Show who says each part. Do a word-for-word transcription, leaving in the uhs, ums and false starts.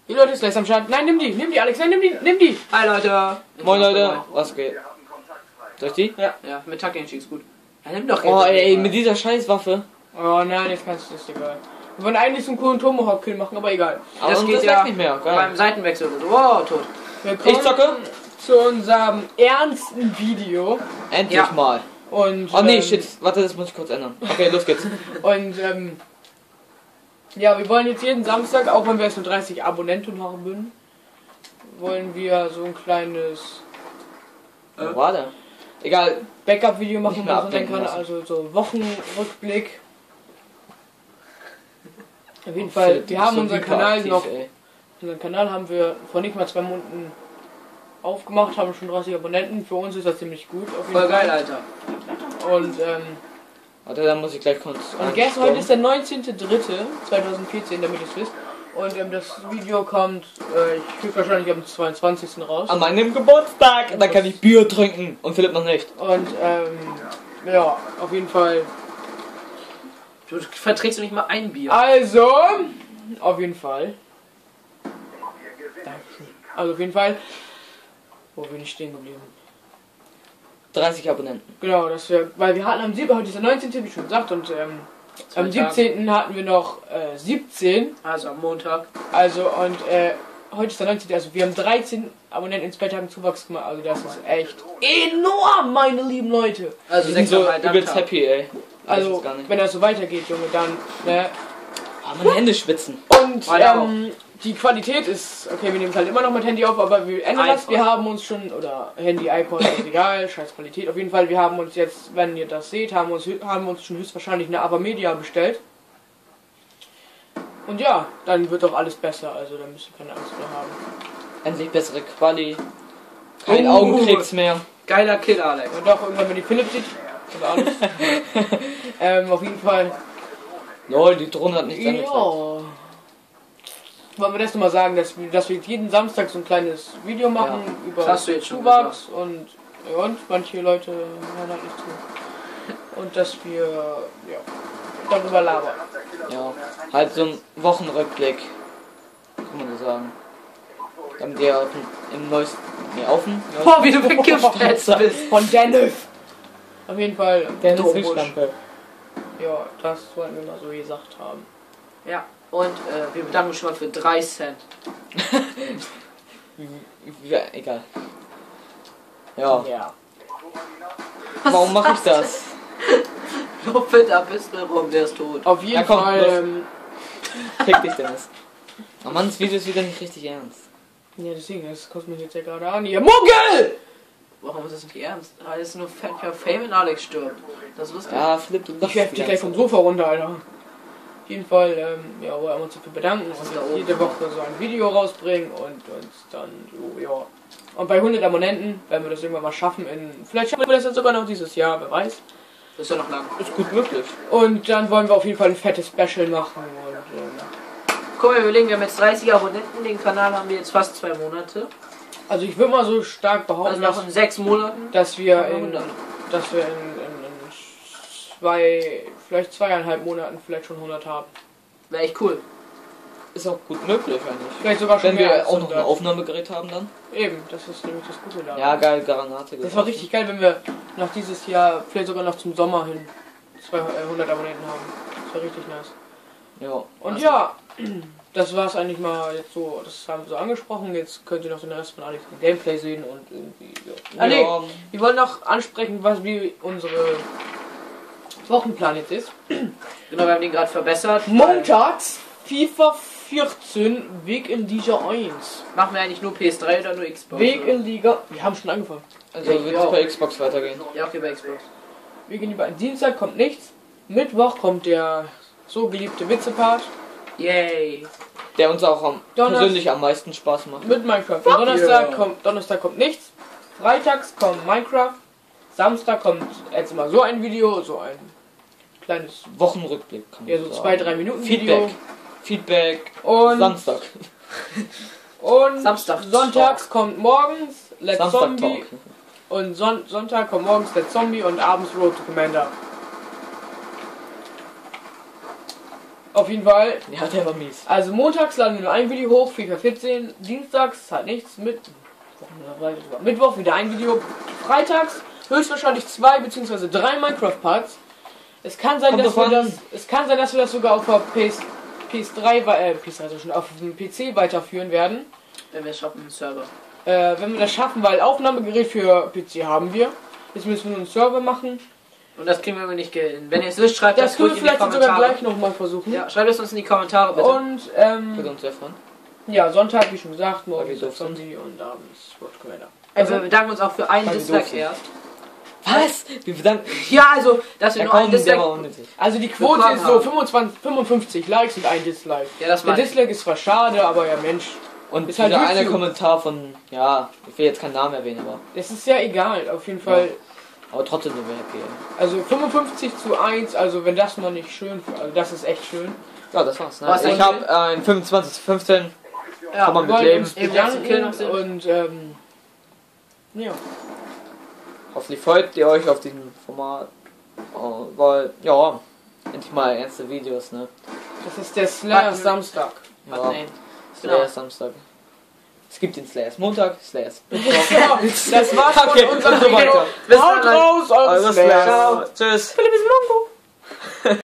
Speaker 1: Die Leute ist gleich am Start. Nein, nimm die, nimm die, Alex, nein, nimm die, nimm die.
Speaker 2: Hi Leute.
Speaker 3: Moin Leute, was geht? Soll ich die?
Speaker 2: Ja, ja, mit Tacking ist gut. Ja, nimm doch
Speaker 3: Oh
Speaker 2: jetzt
Speaker 3: ey,
Speaker 2: mal.
Speaker 3: mit dieser Scheißwaffe.
Speaker 1: Oh nein, jetzt kannst du das, egal. Wir wollen eigentlich so einen coolen Tomahawk-Kill machen, aber egal.
Speaker 3: Aber
Speaker 2: Das
Speaker 3: das
Speaker 2: geht
Speaker 3: geht
Speaker 2: ja
Speaker 3: nicht mehr. Geil.
Speaker 2: beim Seitenwechsel oder so. Wow, tot.
Speaker 1: Willkommen
Speaker 3: Ich zocke.
Speaker 1: zu unserem ernsten Video.
Speaker 3: Endlich
Speaker 2: Ja.
Speaker 3: mal.
Speaker 1: Und,
Speaker 3: Oh nee,
Speaker 1: ähm,
Speaker 3: shit. Warte, das muss ich kurz ändern. Okay, los geht's.
Speaker 1: Und, ähm, ja, wir wollen jetzt jeden Samstag, auch wenn wir erst nur dreißig Abonnenten haben würden, wollen wir so ein kleines
Speaker 3: Wo war der? Egal.
Speaker 1: Backup-Video machen
Speaker 3: Nicht
Speaker 1: mit
Speaker 3: mehr
Speaker 1: unserem
Speaker 3: ablenken
Speaker 1: Kanal,
Speaker 3: lassen.
Speaker 1: also so Wochenrückblick. Auf jeden Fall,
Speaker 3: Philipp, du
Speaker 1: wir
Speaker 3: bist
Speaker 1: haben
Speaker 3: so
Speaker 1: unseren Kanal
Speaker 3: hyperaktiv,
Speaker 1: noch,
Speaker 3: ey.
Speaker 1: unseren Kanal haben wir vor nicht mal zwei Monaten aufgemacht, haben schon dreißig Abonnenten. Für uns ist das ziemlich gut. Auf jeden
Speaker 2: Voll
Speaker 1: Fall.
Speaker 2: geil, Alter.
Speaker 1: Und, ähm,
Speaker 3: Warte, dann muss ich gleich kurz.
Speaker 1: und guess, heute ist der neunzehnte dritte zweitausendvierzehn, damit ihr es wisst. Und ähm, das Video kommt, äh, ich krieg wahrscheinlich am zweiundzwanzigsten raus.
Speaker 3: An meinem Geburtstag. Dann kann ich Bier trinken. Und Philipp noch nicht.
Speaker 1: Und, ähm, ja, auf jeden Fall.
Speaker 2: Du verträgst du nicht mal ein Bier.
Speaker 1: Also, auf jeden Fall. Dankeschön. Also, auf jeden Fall. Wo bin ich stehen geblieben?
Speaker 3: dreißig Abonnenten.
Speaker 1: Genau, das wir, weil wir hatten am siebten, heute ist der neunzehnte, wie schon gesagt, und ähm,
Speaker 2: Zwei
Speaker 1: am siebzehnten hatten wir noch äh, siebzehn.
Speaker 2: Also am Montag.
Speaker 1: Also, und äh, heute ist der neunzehnte, also wir haben dreizehn Abonnenten in zwei Tagen Zuwachs gemacht. Also, das ist echt enorm, meine lieben Leute.
Speaker 2: Also
Speaker 3: Wir sind
Speaker 2: sechs
Speaker 3: so
Speaker 2: am
Speaker 3: übelst
Speaker 2: Tag.
Speaker 3: happy, ey. Das
Speaker 1: Also,
Speaker 3: ist gar nicht.
Speaker 1: wenn das so weitergeht, Junge, dann, ne.
Speaker 3: Ah, meine Hände schwitzen.
Speaker 1: Und
Speaker 2: Meine
Speaker 1: ähm, die Qualität ist, okay, wir nehmen es halt immer noch mit Handy auf, aber wir ändern das.
Speaker 2: iPod.
Speaker 1: Wir haben uns schon, oder Handy, iPod, ist egal, scheiß Qualität. Auf jeden Fall, wir haben uns jetzt, wenn ihr das seht, haben uns, haben uns schon höchstwahrscheinlich eine Avermedia bestellt. Und ja, dann wird doch alles besser, also da müsst ihr keine Angst mehr haben.
Speaker 3: Endlich bessere Quali. Kein
Speaker 2: Oh.
Speaker 3: Augenkrebs mehr.
Speaker 2: Geiler Kill, Alex.
Speaker 1: Und doch irgendwann, wenn die Philipp sieht, oder alles. ähm, auf jeden Fall.
Speaker 3: Lol, die Drohne hat nichts
Speaker 1: Ja.
Speaker 3: angezeigt.
Speaker 1: Wollen wir das nochmal sagen, dass wir, dass wir jeden Samstag so ein kleines Video machen
Speaker 3: Ja.
Speaker 1: über
Speaker 2: Das hast du jetzt schon
Speaker 1: Zuwachs und, ja, und manche Leute hören halt nicht zu. Und dass wir ja, darüber labern.
Speaker 3: Ja, halt so ein Wochenrückblick. Kann man so sagen. Damit ihr auf dem- im neuesten. Nee, auf dem.
Speaker 2: Boah, wie du weggefetzt bist.
Speaker 1: Von Dennis! Auf jeden Fall.
Speaker 3: Der
Speaker 1: Dobusch.
Speaker 3: Fischlampe.
Speaker 1: Ja, das wollten wir mal so gesagt haben.
Speaker 2: Ja, und äh, wir bedanken uns schon mal für drei Cent.
Speaker 3: Ja, egal. Ja,
Speaker 1: Ja.
Speaker 3: warum mache ich das?
Speaker 2: Lupfe da bist du rum, der ist tot.
Speaker 1: Auf jeden
Speaker 3: Ja, komm,
Speaker 1: Fall.
Speaker 3: los.
Speaker 1: Ähm,
Speaker 3: Fick dich, Dennis. Oh Mann, das Video ist wieder nicht richtig ernst.
Speaker 1: ja, deswegen, das kostet mich jetzt ja gerade an. Ihr Muggel!
Speaker 2: Warum ist das nicht ernst? Ah, das ist nur Fa- für Fame, wenn Alex stirbt. Das ist lustig.
Speaker 3: Ja, Philipp, du
Speaker 1: Ich werf dich gleich vom Sofa runter, Alter. Auf jeden Fall, ähm, ja, wollen wir uns dafür bedanken und
Speaker 2: da
Speaker 1: jetzt
Speaker 2: oben?
Speaker 1: jede Woche so ein Video rausbringen und uns dann so, ja. Und bei hundert Abonnenten werden wir das irgendwann mal schaffen in, vielleicht schaffen wir das jetzt sogar noch dieses Jahr, wer weiß.
Speaker 2: Das ist ja noch lang.
Speaker 3: Ist gut möglich.
Speaker 1: Und dann wollen wir auf jeden Fall ein fettes Special machen und, ähm,
Speaker 2: Guck mal, wir überlegen, wir haben jetzt dreißig Abonnenten, den Kanal haben wir jetzt fast zwei Monate.
Speaker 1: also ich würde mal so stark
Speaker 2: Also
Speaker 1: behaupten,
Speaker 2: noch
Speaker 1: dass,
Speaker 2: in sechs Monaten.
Speaker 1: dass wir
Speaker 2: haben wir
Speaker 1: in,
Speaker 2: hundert.
Speaker 1: dass wir in, in, in zwei, vielleicht zweieinhalb Monaten vielleicht schon hundert haben.
Speaker 2: Wäre echt cool.
Speaker 3: Ist auch gut möglich eigentlich.
Speaker 1: Vielleicht sogar schon
Speaker 3: Wenn
Speaker 1: mehr
Speaker 3: wir
Speaker 1: als
Speaker 3: auch noch ein
Speaker 1: hundert.
Speaker 3: Aufnahmegerät haben dann.
Speaker 1: Eben, das ist nämlich das Gute daran.
Speaker 3: Ja, geil, Granate.
Speaker 1: Das war richtig geil, wenn wir nach dieses Jahr, vielleicht sogar noch zum Sommer hin, zweihundert Abonnenten haben. Das war richtig nice.
Speaker 3: Ja.
Speaker 1: Und
Speaker 2: Also-
Speaker 1: ja, das war's eigentlich mal jetzt so, das haben wir so angesprochen. Jetzt könnt ihr noch den Rest von Alex im Gameplay sehen und irgendwie, ja. Ah, nee,
Speaker 3: Ja,
Speaker 1: wir wollen noch ansprechen, was wie unsere Wochenplan jetzt ist.
Speaker 2: Genau, wir haben den gerade verbessert.
Speaker 1: Montags FIFA vierzehn, Weg in Liga eins.
Speaker 2: Machen wir eigentlich nur P S drei oder nur Xbox?
Speaker 1: Weg
Speaker 2: oder?
Speaker 1: in Liga, wir haben schon angefangen.
Speaker 3: also
Speaker 2: Ja,
Speaker 3: wird
Speaker 2: ja.
Speaker 3: es bei Xbox weitergehen.
Speaker 2: Ja, okay, bei Xbox.
Speaker 1: Weg in Liga eins. Dienstag kommt nichts. Mittwoch kommt der so geliebte Witzepart.
Speaker 2: Yay.
Speaker 3: Der uns auch am,
Speaker 1: Donner-
Speaker 3: persönlich am meisten Spaß macht.
Speaker 1: Mit Minecraft. Und Donnerstag,
Speaker 2: yeah.
Speaker 1: kommt, Donnerstag kommt nichts. Freitags kommt Minecraft. Samstag kommt jetzt immer so ein Video, so ein kleines,
Speaker 3: Wochenrückblick. Kann man
Speaker 1: ja so
Speaker 3: sagen.
Speaker 1: zwei, drei Minuten Video.
Speaker 3: Feedback. Feedback.
Speaker 1: Und,
Speaker 3: Samstag.
Speaker 1: und
Speaker 2: Samstag
Speaker 1: sonntags kommt morgens Let's
Speaker 3: Samstag
Speaker 1: Zombie.
Speaker 3: Talk.
Speaker 1: Und Son Sonntag kommt morgens Let's Zombie und abends Road to Commander. Auf jeden Fall.
Speaker 3: Ja, der war mies.
Speaker 1: Also montags laden wir nur ein Video hoch, FIFA vierzehn. Dienstags halt nichts. Mit Mittwoch wieder ein Video. Freitags höchstwahrscheinlich zwei bzw. drei Minecraft-Parts. Es kann sein,
Speaker 3: Kommt
Speaker 1: dass wir
Speaker 3: davon.
Speaker 1: das. Es kann sein, dass wir das sogar auf der P S, P S drei, äh, P S drei schon auf dem P C weiterführen werden.
Speaker 2: Wenn wir es schaffen, einen Server.
Speaker 1: Äh, wenn wir das schaffen, weil Aufnahmegerät für P C haben wir. Jetzt müssen wir nur einen Server machen.
Speaker 2: Und das kriegen wir aber nicht ge- Wenn ihr es wisst, schreibt
Speaker 1: Das
Speaker 2: das
Speaker 1: können wir
Speaker 2: ruhig in die
Speaker 1: vielleicht sogar
Speaker 2: Kommentare.
Speaker 1: gleich nochmal versuchen.
Speaker 2: Ja, schreibt es uns in die Kommentare bitte.
Speaker 1: Und ähm,
Speaker 3: Würde uns sehr freuen.
Speaker 1: ja, Sonntag, wie schon gesagt, morgen
Speaker 3: Weil wir
Speaker 1: ist
Speaker 3: doof sind.
Speaker 1: Zombie und abends Sport Commander.
Speaker 2: Also wir bedanken uns auch für einen
Speaker 3: Weil wir
Speaker 2: Dislike
Speaker 3: doof sind.
Speaker 2: erst.
Speaker 3: Was? Wir bedanken.
Speaker 2: Ja, also, dass wir
Speaker 3: Ja,
Speaker 2: nur einen
Speaker 3: komm, der
Speaker 2: Dislike...
Speaker 3: war unnötig.
Speaker 1: Also die Quote
Speaker 2: Bekommen
Speaker 1: ist so
Speaker 2: haben.
Speaker 1: fünfundzwanzig, fünfundfünfzig Likes und ein Dislike.
Speaker 2: Ja, das
Speaker 1: Der
Speaker 2: meine ich.
Speaker 1: Dislike ist zwar schade, aber ja Mensch,
Speaker 3: Und
Speaker 1: Ist halt
Speaker 3: wieder eine
Speaker 1: YouTube.
Speaker 3: Kommentar von, ja, ich will jetzt keinen Namen erwähnen, aber,
Speaker 1: es ist ja egal, auf jeden Fall.
Speaker 3: aber trotzdem sind wir happy.
Speaker 1: Also fünfundfünfzig zu eins, also wenn das mal nicht schön, also das ist echt schön.
Speaker 3: Ja, das war's. Ne?
Speaker 2: Was
Speaker 3: Ich
Speaker 2: denn?
Speaker 3: habe ein fünfundzwanzig zu fünfzehn.
Speaker 2: Ja,
Speaker 3: Kann man
Speaker 1: Wir wollen
Speaker 3: mitleben.
Speaker 1: uns
Speaker 2: Eben, dass die Kill noch
Speaker 1: bedanken
Speaker 2: sind.
Speaker 1: und ähm, ja.
Speaker 3: Hoffentlich freut ihr euch auf diesem Format. Oh, weil, ja, endlich mal ernste Videos, ne?
Speaker 1: Das ist der Slayer
Speaker 2: Warten-
Speaker 1: Samstag.
Speaker 3: Ja,
Speaker 2: Nein.
Speaker 3: Slayer
Speaker 2: Genau.
Speaker 3: Samstag. Es gibt den Slayers Montag, Slayers
Speaker 1: So, das war's von
Speaker 3: Okay,
Speaker 1: unserem
Speaker 3: und so
Speaker 1: Video.
Speaker 3: weiter.
Speaker 2: Bis
Speaker 1: Haut
Speaker 2: dann.
Speaker 1: raus, eure
Speaker 3: Eure
Speaker 1: Slayer.
Speaker 3: Slayers. Tschüss.
Speaker 1: Philipp ist Mongo.